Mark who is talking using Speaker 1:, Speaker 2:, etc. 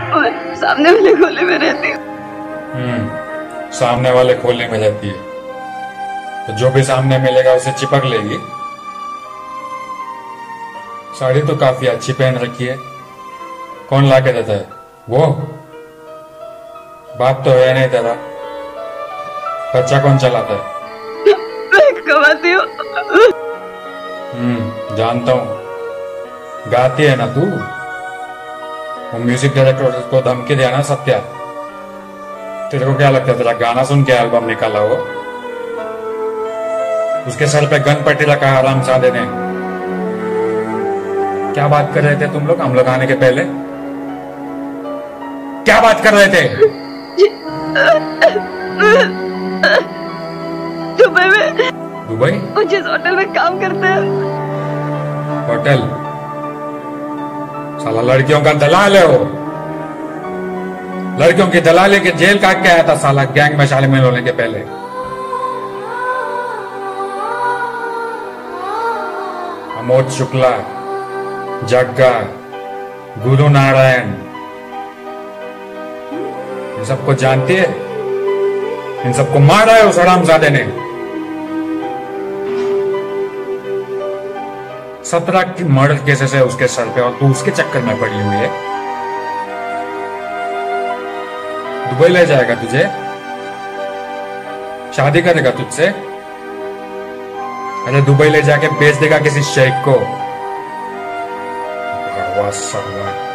Speaker 1: और सामने वाले खोले में रहती हूँ।
Speaker 2: सामने वाले खोले में रहती है तो जो भी सामने मिलेगा उसे चिपक लेगी। साड़ी तो काफी अच्छी पहन रखी है। कौन ला के देता है? वो बाप तो है नहीं तेरा। बच्चा कौन चलाता है?
Speaker 1: मैं कमाती हूँ।
Speaker 2: जानता हूँ। गाती है ना तू? वो म्यूजिक डायरेक्टर को धमकी दिया ना सत्या। तेरे को क्या लगता है तेरा गाना सुन के एल्बम निकाला वो? उसके सर पे गन पट्टी रखा आराम साधे ने। क्या बात कर रहे थे तुम लोग हम लोग आने के पहले? क्या बात कर रहे थे?
Speaker 1: दुबई में।
Speaker 2: दुबई?
Speaker 1: वो जिस होटल में काम करते हैं।
Speaker 2: होटल? साला लड़कियों का दलाल है वो। लड़कियों की दलाली के जेल काट के आया था साला गैंग में शामिल होने के पहले। अमोद शुक्ला, जग्गा, गुरु नारायण, इन सबको जानती है? इन सबको मारा है उस हरामजादे ने। 17 की मर्डर केसेस है उसके सर पे और तू उसके चक्कर में पड़ी हुई है। दुबई ले जाएगा तुझे? शादी करेगा तुझसे? अरे दुबई ले जाके बेच देगा किसी शेख को। बकवास सब हुआ।